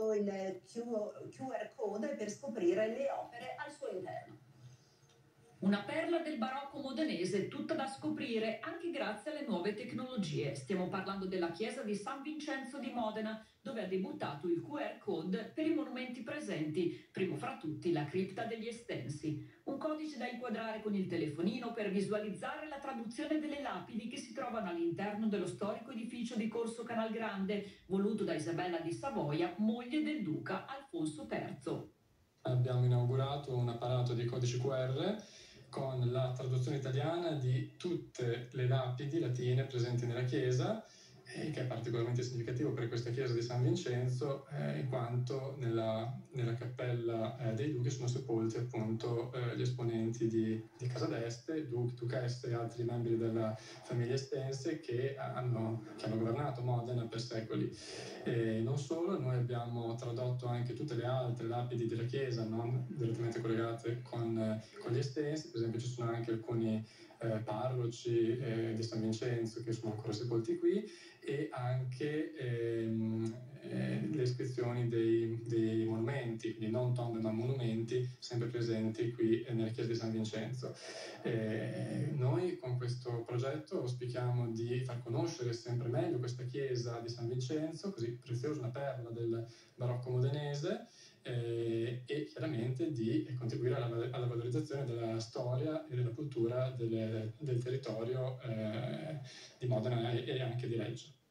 scannato il QR code per scoprire le opere al suo interno. Una perla del barocco modenese, tutta da scoprire anche grazie alle nuove tecnologie. Stiamo parlando della chiesa di San Vincenzo di Modena, dove ha debuttato il QR code per i monumenti presenti, primo fra tutti la cripta degli Estensi. Un codice da inquadrare con il telefonino per visualizzare la traduzione delle lapidi che si trovano all'interno dello storico edificio di Corso Canalgrande, voluto da Isabella di Savoia, moglie del duca Alfonso III. Abbiamo inaugurato un apparato di codici QR con la traduzione italiana di tutte le lapidi latine presenti nella chiesa, che è particolarmente significativo per questa chiesa di San Vincenzo, in quanto nella cappella dei duchi sono sepolti appunto gli esponenti di Casa d'Este, duchesse e altri membri della famiglia Estense che hanno governato Modena per secoli. E non solo, noi abbiamo tradotto anche tutte le altre lapidi della chiesa non direttamente collegate con gli Estensi. Per esempio ci sono anche alcuni parroci di San Vincenzo che sono ancora sepolti qui, e anche le iscrizioni dei monumenti, quindi non tombe ma monumenti, sempre presenti qui nella chiesa di San Vincenzo. Noi con questo progetto auspichiamo di far conoscere sempre meglio questa chiesa di San Vincenzo, così preziosa, una perla del barocco modenese, e chiaramente di contribuire alla valorizzazione della storia e della cultura del territorio di Modena e anche di Reggio.